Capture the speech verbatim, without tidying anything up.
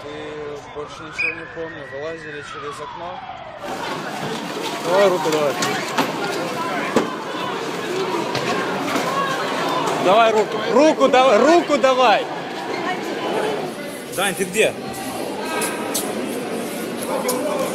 И больше ничего не помню. Вылазили через окно. Давай руку, давай. Давай руку. Руку давай, руку давай. Дань, ты где?